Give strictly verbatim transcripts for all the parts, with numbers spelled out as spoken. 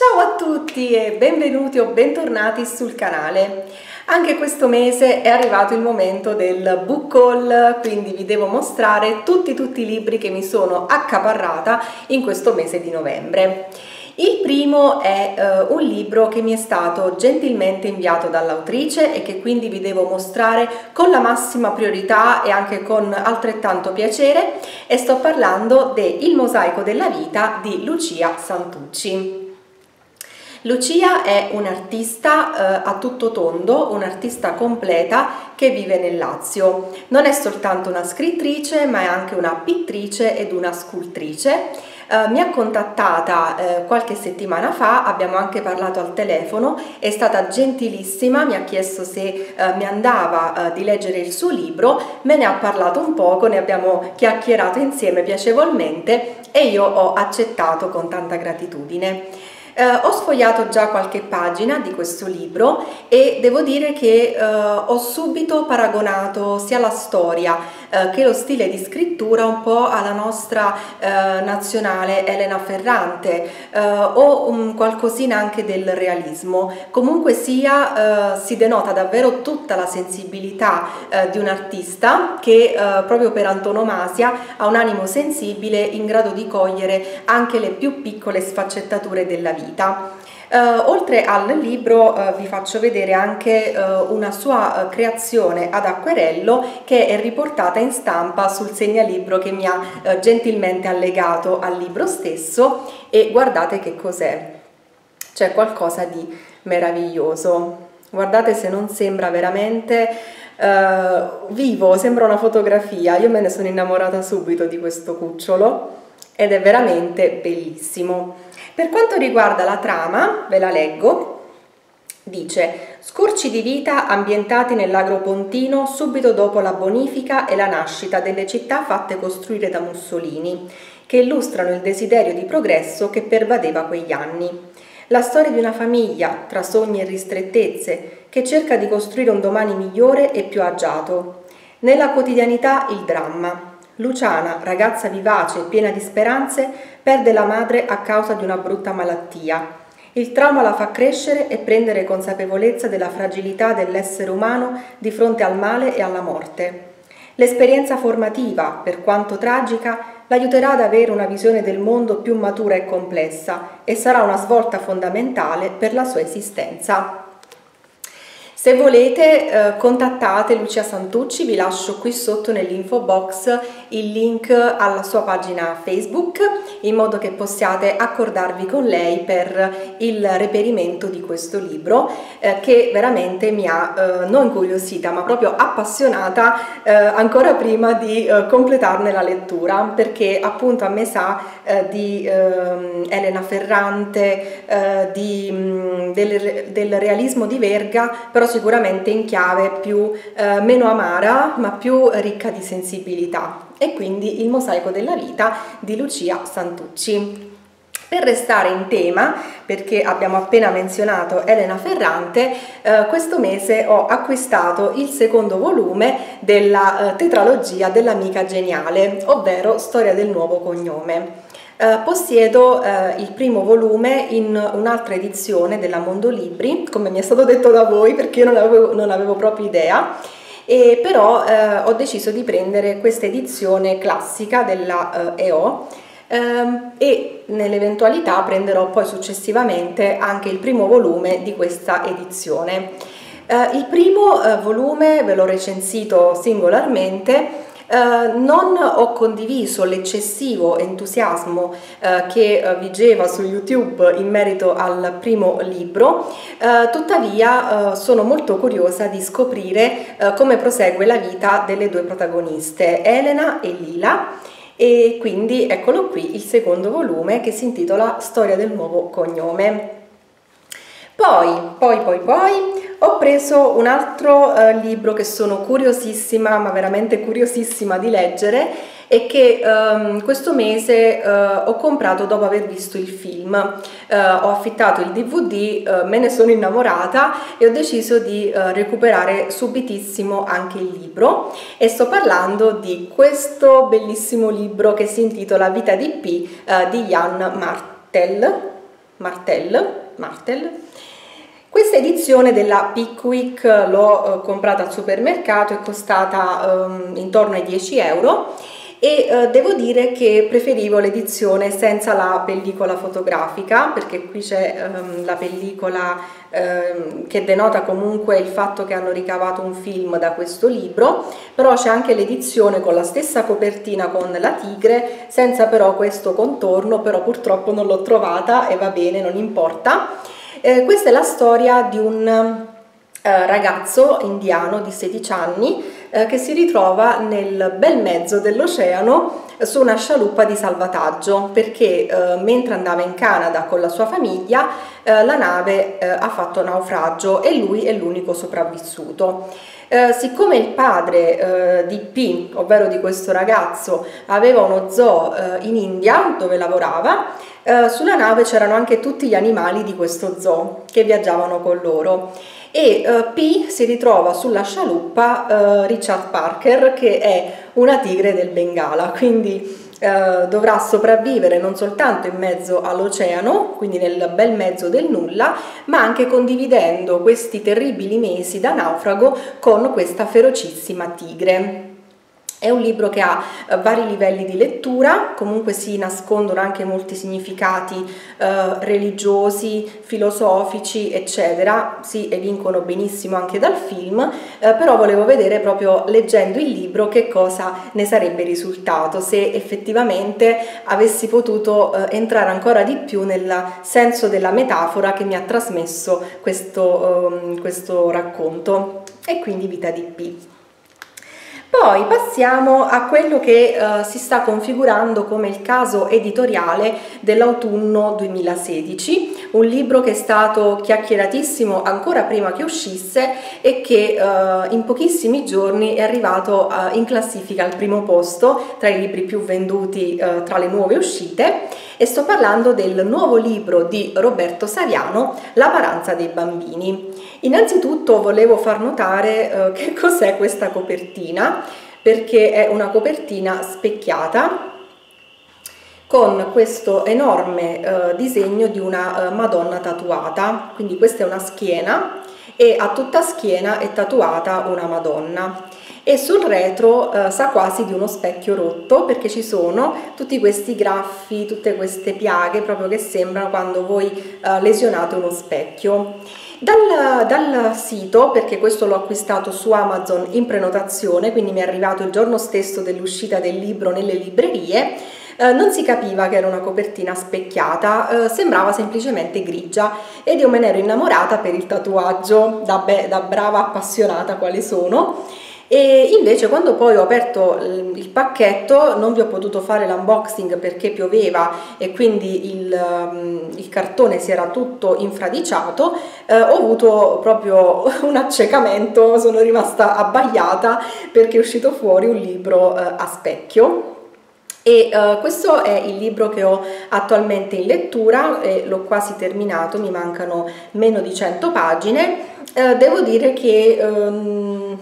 Ciao a tutti e benvenuti o bentornati sul canale. Anche questo mese è arrivato il momento del book haul, quindi vi devo mostrare tutti tutti i libri che mi sono accaparrata in questo mese di novembre. Il primo è uh, un libro che mi è stato gentilmente inviato dall'autrice e che quindi vi devo mostrare con la massima priorità e anche con altrettanto piacere, e sto parlando de Il mosaico della vita di Lucia Santucci. Lucia è un'artista eh, a tutto tondo, un'artista completa che vive nel Lazio. Non è soltanto una scrittrice, ma è anche una pittrice ed una scultrice. Eh, mi ha contattata eh, qualche settimana fa, abbiamo anche parlato al telefono, è stata gentilissima, mi ha chiesto se eh, mi andava eh, di leggere il suo libro, me ne ha parlato un poco, ne abbiamo chiacchierato insieme piacevolmente e io ho accettato con tanta gratitudine. Eh, ho sfogliato già qualche pagina di questo libro e devo dire che eh, ho subito paragonato sia la storia eh, che lo stile di scrittura un po' alla nostra eh, nazionale Elena Ferrante eh, o un qualcosina anche del realismo. Comunque sia, eh, si denota davvero tutta la sensibilità eh, di un artista che eh, proprio per antonomasia ha un animo sensibile in grado di cogliere anche le più piccole sfaccettature della vita. Vita. Uh, oltre al libro uh, vi faccio vedere anche uh, una sua uh, creazione ad acquerello che è riportata in stampa sul segnalibro che mi ha uh, gentilmente allegato al libro stesso, e guardate che cos'è, c'è qualcosa di meraviglioso. Guardate se non sembra veramente uh, vivo, sembra una fotografia. Io me ne sono innamorata subito di questo cucciolo ed è veramente bellissimo. Per quanto riguarda la trama, ve la leggo, dice: scorci di vita ambientati nell'Agropontino subito dopo la bonifica e la nascita delle città fatte costruire da Mussolini, che illustrano il desiderio di progresso che pervadeva quegli anni. La storia di una famiglia, tra sogni e ristrettezze, che cerca di costruire un domani migliore e più agiato. Nella quotidianità il dramma. Luciana, ragazza vivace e piena di speranze, perde la madre a causa di una brutta malattia. Il trauma la fa crescere e prendere consapevolezza della fragilità dell'essere umano di fronte al male e alla morte. L'esperienza formativa, per quanto tragica, l'aiuterà ad avere una visione del mondo più matura e complessa e sarà una svolta fondamentale per la sua esistenza. Se volete eh, contattate Lucia Santucci, vi lascio qui sotto nell'info box il link alla sua pagina Facebook in modo che possiate accordarvi con lei per il reperimento di questo libro eh, che veramente mi ha eh, non incuriosita ma proprio appassionata eh, ancora prima di eh, completarne la lettura, perché appunto a me sa eh, di eh, Elena Ferrante, eh, di, mh, del, del realismo di Verga, però sicuramente in chiave più eh, meno amara ma più ricca di sensibilità, e quindi Il mosaico della vita di Lucia Santucci. Per restare in tema, perché abbiamo appena menzionato Elena Ferrante, eh, questo mese ho acquistato il secondo volume della eh, tetralogia dell'amica geniale, ovvero Storia del nuovo cognome. Uh, possiedo uh, il primo volume in un'altra edizione della Mondolibri, come mi è stato detto da voi, perché io non avevo, non avevo proprio idea, e però uh, ho deciso di prendere questa edizione classica della uh, E O um, e nell'eventualità prenderò poi successivamente anche il primo volume di questa edizione. Uh, il primo uh, volume ve l'ho recensito singolarmente. Uh, non ho condiviso l'eccessivo entusiasmo uh, che uh, vigeva su YouTube in merito al primo libro, uh, tuttavia uh, sono molto curiosa di scoprire uh, come prosegue la vita delle due protagoniste, Elena e Lila, e quindi eccolo qui il secondo volume che si intitola Storia del nuovo cognome. Poi, poi, poi, poi ho preso un altro eh, libro che sono curiosissima, ma veramente curiosissima di leggere, e che ehm, questo mese eh, ho comprato dopo aver visto il film. Eh, ho affittato il D V D, eh, me ne sono innamorata e ho deciso di eh, recuperare subitissimo anche il libro, e sto parlando di questo bellissimo libro che si intitola Vita di P eh, di Jan Martel. Martel, Martel. Questa edizione della Pickwick l'ho eh, comprata al supermercato, è costata eh, intorno ai dieci euro e eh, devo dire che preferivo l'edizione senza la pellicola fotografica, perché qui c'è ehm, la pellicola ehm, che denota comunque il fatto che hanno ricavato un film da questo libro, però c'è anche l'edizione con la stessa copertina con la tigre, senza però questo contorno, però purtroppo non l'ho trovata e va bene, non importa. Eh, questa è la storia di un eh, ragazzo indiano di sedici anni eh, che si ritrova nel bel mezzo dell'oceano su una scialuppa di salvataggio, perché eh, mentre andava in Canada con la sua famiglia eh, la nave eh, ha fatto naufragio e lui è l'unico sopravvissuto. Eh, siccome il padre eh, di P, ovvero di questo ragazzo, aveva uno zoo eh, in India dove lavorava, eh, sulla nave c'erano anche tutti gli animali di questo zoo che viaggiavano con loro e eh, P si ritrova sulla scialuppa eh, Richard Parker, che è una tigre del Bengala, quindi eh, dovrà sopravvivere non soltanto in mezzo all'oceano, quindi nel bel mezzo del nulla, ma anche condividendo questi terribili mesi da naufrago con questa ferocissima tigre. È un libro che ha eh, vari livelli di lettura, comunque si nascondono anche molti significati eh, religiosi, filosofici, eccetera, si evincono benissimo anche dal film, eh, però volevo vedere proprio leggendo il libro che cosa ne sarebbe risultato, se effettivamente avessi potuto eh, entrare ancora di più nel senso della metafora che mi ha trasmesso questo, eh, questo racconto, e quindi Vita di P. Poi passiamo a quello che eh, si sta configurando come il caso editoriale dell'autunno duemilasedici, un libro che è stato chiacchieratissimo ancora prima che uscisse e che eh, in pochissimi giorni è arrivato eh, in classifica al primo posto tra i libri più venduti eh, tra le nuove uscite, e sto parlando del nuovo libro di Roberto Saviano, La paranza dei bambini. Innanzitutto volevo far notare eh, che cos'è questa copertina, perché è una copertina specchiata con questo enorme eh, disegno di una eh, Madonna tatuata, quindi questa è una schiena e a tutta schiena è tatuata una Madonna. E sul retro eh, sa quasi di uno specchio rotto, perché ci sono tutti questi graffi, tutte queste piaghe proprio che sembrano quando voi eh, lesionate uno specchio. Dal, dal sito, perché questo l'ho acquistato su Amazon in prenotazione, quindi mi è arrivato il giorno stesso dell'uscita del libro nelle librerie, eh, non si capiva che era una copertina specchiata, eh, sembrava semplicemente grigia, ed io me ne ero innamorata per il tatuaggio, da, be, da brava appassionata quale sono. E invece quando poi ho aperto il pacchetto non vi ho potuto fare l'unboxing perché pioveva e quindi il, il cartone si era tutto infradiciato, eh, ho avuto proprio un accecamento, sono rimasta abbagliata perché è uscito fuori un libro eh, a specchio. E uh, questo è il libro che ho attualmente in lettura e l'ho quasi terminato, mi mancano meno di cento pagine. Uh, devo dire che um,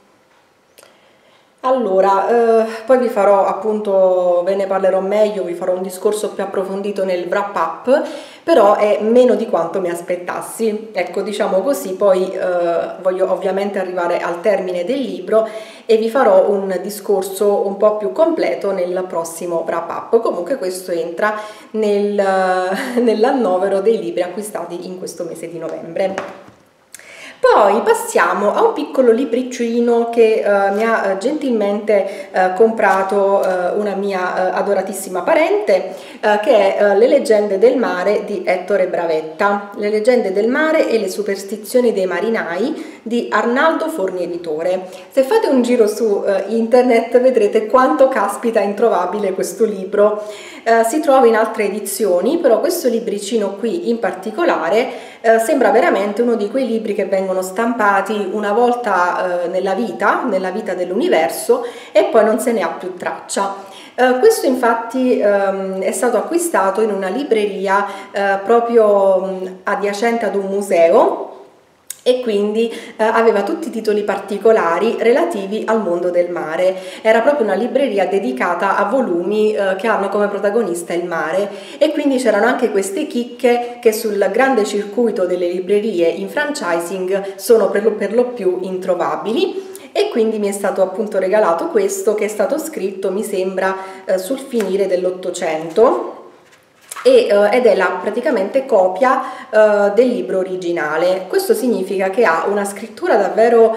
allora, eh, poi vi farò appunto, ve ne parlerò meglio, vi farò un discorso più approfondito nel wrap up, però è meno di quanto mi aspettassi, ecco, diciamo così. Poi eh, voglio ovviamente arrivare al termine del libro e vi farò un discorso un po' più completo nel prossimo wrap up. Comunque questo entra nel, nell'annovero dei libri acquistati in questo mese di novembre. Poi passiamo a un piccolo libricino che eh, mi ha eh, gentilmente eh, comprato eh, una mia eh, adoratissima parente, eh, che è eh, Le leggende del mare di Ettore Bravetta, Le leggende del mare e le superstizioni dei marinai di Arnaldo Forni Editore. Se fate un giro su eh, internet vedrete quanto caspita introvabile questo libro. Eh, si trova in altre edizioni, però questo libricino qui in particolare eh, sembra veramente uno di quei libri che vengono stampati una volta eh, nella vita, nella vita dell'universo, e poi non se ne ha più traccia. Eh, questo infatti ehm, è stato acquistato in una libreria eh, proprio mh, adiacente ad un museo, e quindi eh, aveva tutti i titoli particolari relativi al mondo del mare. Era proprio una libreria dedicata a volumi eh, che hanno come protagonista il mare, e quindi c'erano anche queste chicche che sul grande circuito delle librerie in franchising sono per lo, per lo più introvabili. E quindi mi è stato appunto regalato questo, che è stato scritto, mi sembra, eh, sul finire dell'Ottocento, e, uh, ed è la praticamente copia uh, del libro originale. Questo significa che ha una scrittura davvero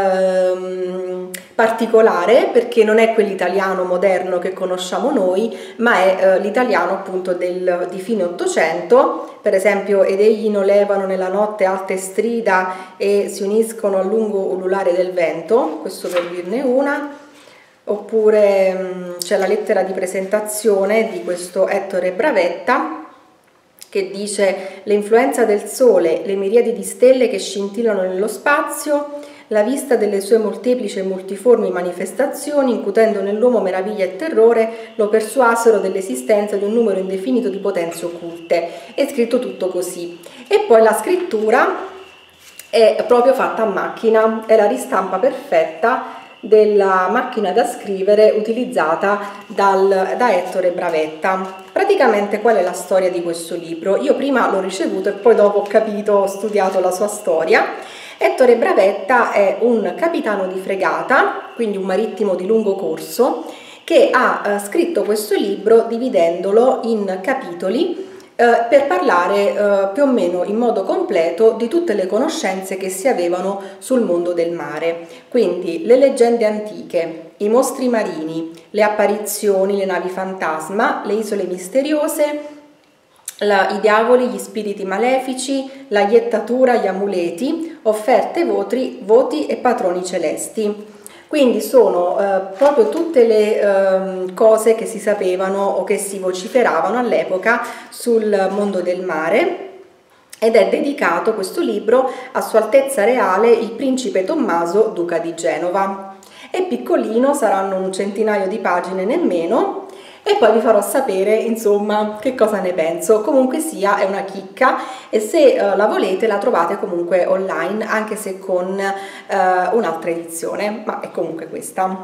uh, particolare, perché non è quell'italiano moderno che conosciamo noi, ma è uh, l'italiano appunto del, di fine Ottocento. Per esempio, ed egli non levano nella notte alta e strida e si uniscono al lungo ululare del vento, questo per dirne una. Oppure c'è la lettera di presentazione di questo Ettore Bravetta, che dice: l'influenza del sole, le miriadi di stelle che scintillano nello spazio, la vista delle sue molteplici e multiformi manifestazioni, incutendo nell'uomo meraviglia e terrore, lo persuasero dell'esistenza di un numero indefinito di potenze occulte. È scritto tutto così. E poi la scrittura è proprio fatta a macchina, è la ristampa perfetta della macchina da scrivere utilizzata dal, da Ettore Bravetta. Praticamente qual è la storia di questo libro? Io prima l'ho ricevuto e poi dopo ho capito, ho studiato la sua storia. Ettore Bravetta è un capitano di fregata, quindi un marittimo di lungo corso, che ha eh, scritto questo libro dividendolo in capitoli Eh, per parlare eh, più o meno in modo completo di tutte le conoscenze che si avevano sul mondo del mare. Quindi le leggende antiche, i mostri marini, le apparizioni, le navi fantasma, le isole misteriose, la, i diavoli, gli spiriti malefici, la iettatura, gli amuleti, offerte, voti, voti e patroni celesti. Quindi sono eh, proprio tutte le eh, cose che si sapevano o che si vociferavano all'epoca sul mondo del mare, ed è dedicato questo libro a Sua Altezza Reale il Principe Tommaso, Duca di Genova. È piccolino, saranno un centinaio di pagine nemmeno, e poi vi farò sapere insomma che cosa ne penso. Comunque sia, è una chicca, e se uh, la volete la trovate comunque online, anche se con uh, un'altra edizione, ma è comunque questa.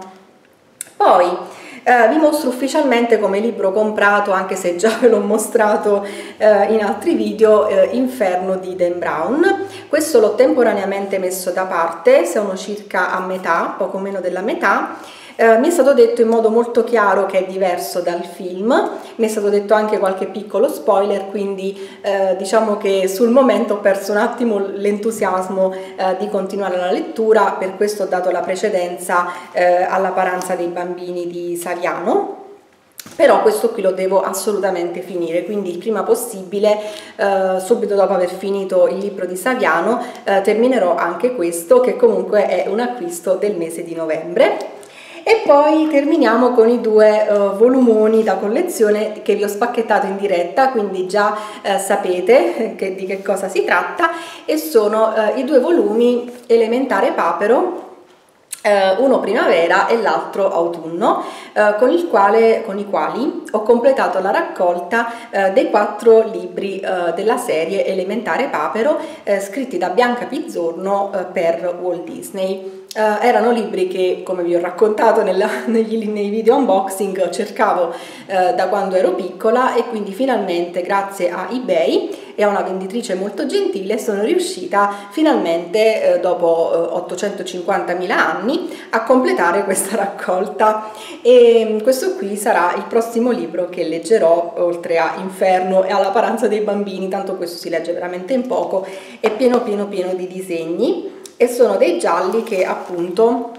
Poi uh, vi mostro ufficialmente come libro comprato, anche se già ve l'ho mostrato uh, in altri video, uh, Inferno di Dan Brown. Questo l'ho temporaneamente messo da parte, sono circa a metà, poco meno della metà. Uh, mi è stato detto in modo molto chiaro che è diverso dal film, mi è stato detto anche qualche piccolo spoiler, quindi uh, diciamo che sul momento ho perso un attimo l'entusiasmo uh, di continuare la lettura, per questo ho dato la precedenza uh, alla Paranza dei bambini di Saviano. Però questo qui lo devo assolutamente finire, quindi il prima possibile, eh, subito dopo aver finito il libro di Saviano, eh, terminerò anche questo, che comunque è un acquisto del mese di novembre. E poi terminiamo con i due uh, volumoni da collezione che vi ho spacchettato in diretta, quindi già uh, sapete che, di che cosa si tratta, e sono uh, i due volumi Elementare Papero, Uh, uno primavera e l'altro autunno, uh, con, il quale, con i quali ho completato la raccolta uh, dei quattro libri uh, della serie Elementare Papero, uh, scritti da Bianca Pizzorno uh, per Walt Disney. Uh, erano libri che, come vi ho raccontato nella, negli, nei video unboxing, cercavo uh, da quando ero piccola, e quindi finalmente, grazie a eBay e a una venditrice molto gentile, sono riuscita finalmente, eh, dopo eh, ottocentocinquantamila anni, a completare questa raccolta. E questo qui sarà il prossimo libro che leggerò, oltre a Inferno e alla Paranza dei bambini, tanto questo si legge veramente in poco, è pieno pieno pieno di disegni, e sono dei gialli che appunto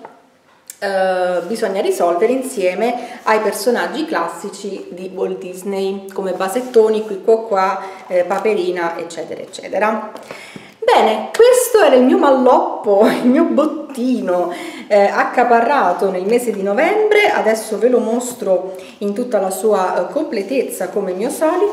Uh, bisogna risolvere insieme ai personaggi classici di Walt Disney, come Basettoni, qui qua qua, eh, Paperina, eccetera eccetera. Bene, questo era il mio malloppo, il mio bottino eh, accaparrato nel mese di novembre. Adesso ve lo mostro in tutta la sua uh, completezza, come mio solito.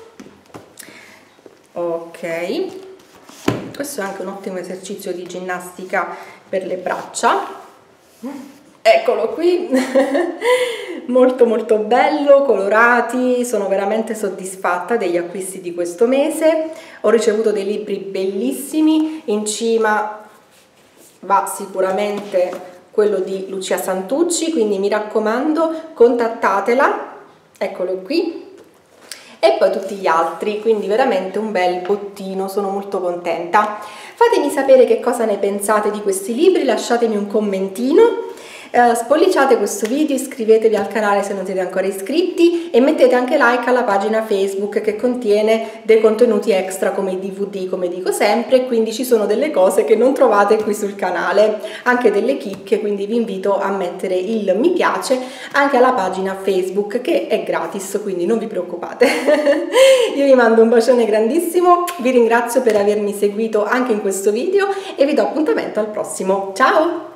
Ok, questo è anche un ottimo esercizio di ginnastica per le braccia. Eccolo qui. molto molto bello, colorati, sono veramente soddisfatta degli acquisti di questo mese. Ho ricevuto dei libri bellissimi, in cima va sicuramente quello di Lucia Santucci, quindi mi raccomando, contattatela, eccolo qui, e poi tutti gli altri, quindi veramente un bel bottino, sono molto contenta. Fatemi sapere che cosa ne pensate di questi libri, lasciatemi un commentino. Uh, spolliciate questo video, iscrivetevi al canale se non siete ancora iscritti e mettete anche like alla pagina Facebook che contiene dei contenuti extra come i D V D, come dico sempre, quindi ci sono delle cose che non trovate qui sul canale, anche delle chicche, quindi vi invito a mettere il mi piace anche alla pagina Facebook che è gratis, quindi non vi preoccupate. Io vi mando un bacione grandissimo, vi ringrazio per avermi seguito anche in questo video e vi do appuntamento al prossimo. Ciao!